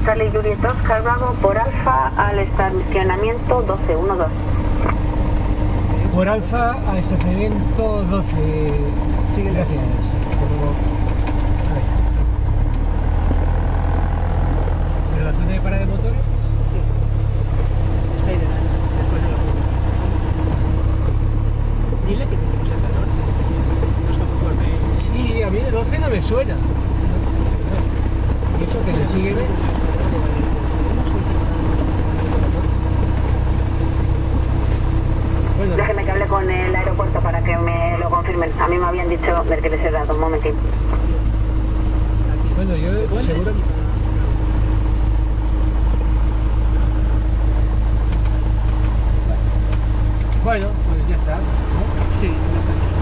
Charlie Juliet Oscar Bravo por Alfa al estacionamiento 1212. Por Alfa al estacionamiento 12. Sí, gracias. ¿En la zona de parada de motores? Sí. Está ahí delante, después de la curva. Dile que tenemos el 14. No está conforme. Sí, a mí el 12 no me suena. ¿Y eso que le sigue bien? Bueno, Déjeme que hable con el aeropuerto para que me lo confirmen. A mí me habían dicho ver que les he dado un momentito. bueno, yo seguro que... Bueno, pues ya está, ¿no? Sí,